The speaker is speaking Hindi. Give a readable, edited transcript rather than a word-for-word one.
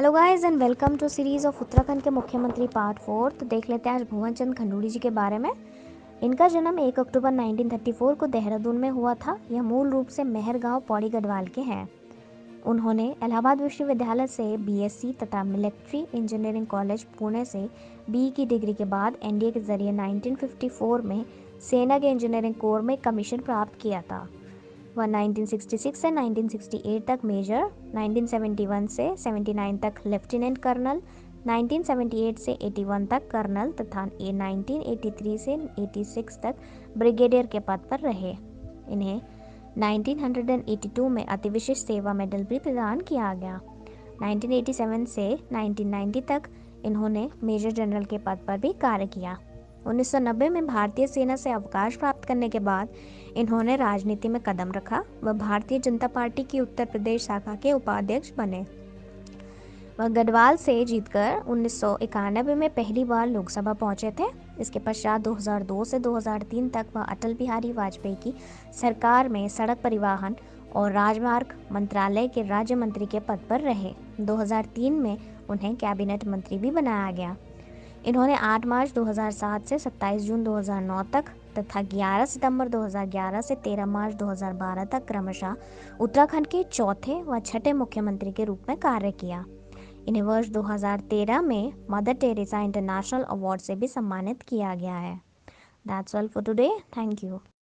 Hello guys and welcome to series of Uttarakhand के मुख्यमंत्री पार्ट 4। तो देख लेते हैं आज भुवन चंद खंडूड़ी जी के बारे में। इनका जन्म 1 अक्टूबर 1934 को देहरादून में हुआ था। यह मूल रूप से मेहर गांव पौड़ी गढ़वाल के हैं। उन्होंने इलाहाबाद विश्वविद्यालय से बीएससी तथा मिलिट्री इंजीनियरिंग कॉलेज पुणे से बीई की डिग्री के बाद एनडीए के जरिए 1954 में सेना के इंजीनियरिंग कोर में कमीशन प्राप्त किया था। वह 1966 से 1968 तक मेजर, 1971 से 79 तक लेफ्टिनेंट कर्नल, 1978 से 81 तक कर्नल तथा 1983 से 86 तक ब्रिगेडियर के पद पर रहे। इन्हें 1982 में अतिविशिष्ट सेवा मेडल भी प्रदान किया गया। 1987 से 1990 तक इन्होंने मेजर जनरल के पद पर भी कार्य किया। 1990 में भारतीय सेना से अवकाश प्राप्त करने के बाद इन्होंने राजनीति में कदम रखा। वह भारतीय जनता पार्टी की उत्तर प्रदेश शाखा के उपाध्यक्ष बने। वह गढ़वाल से जीतकर 1991 में पहली बार लोकसभा पहुंचे थे। इसके पश्चात 2002 से 2003 तक वह अटल बिहारी वाजपेयी की सरकार में सड़क परिवहन और राजमार्ग मंत्रालय के राज्य मंत्री के पद पर रहे। 2003 में उन्हें कैबिनेट मंत्री भी बनाया गया। इन्होंने 8 मार्च 2007 से 27 जून 2009 तक तथा 11 सितंबर 2011 से 13 मार्च 2012 तक क्रमशः उत्तराखंड के चौथे व छठे मुख्यमंत्री के रूप में कार्य किया। इन्हें वर्ष 2013 में मदर टेरेसा इंटरनेशनल अवार्ड से भी सम्मानित किया गया है। That's all for today. Thank you.